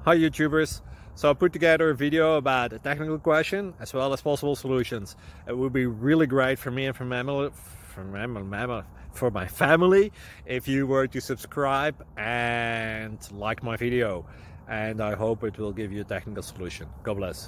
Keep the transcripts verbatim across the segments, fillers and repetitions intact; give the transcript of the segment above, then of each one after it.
Hi YouTubers. So I put together a video about a technical question as well as possible solutions. It would be really great for me and for my for my, for my family if you were to subscribe and like my video, and I hope it will give you a technical solution. God bless.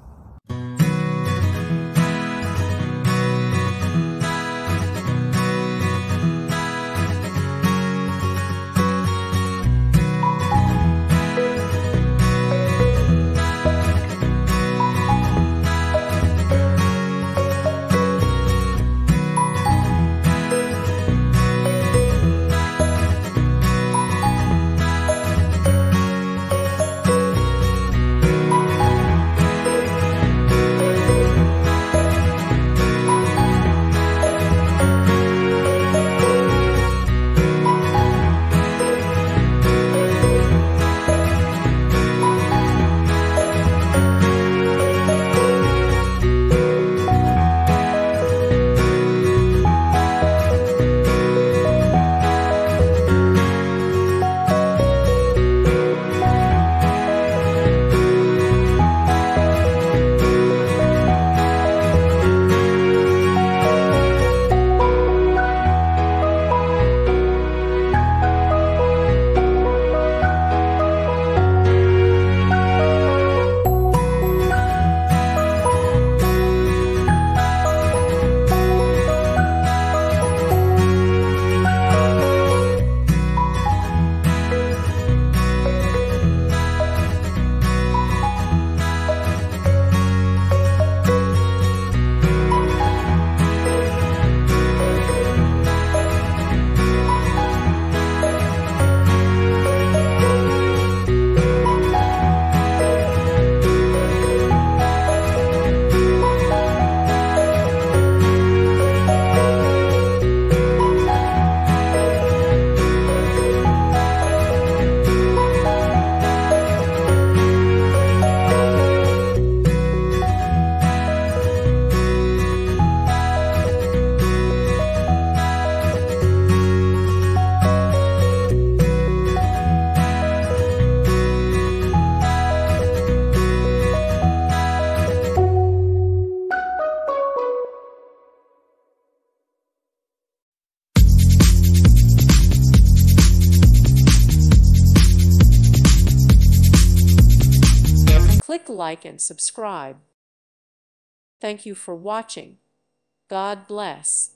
Click like and subscribe. Thank you for watching. God bless.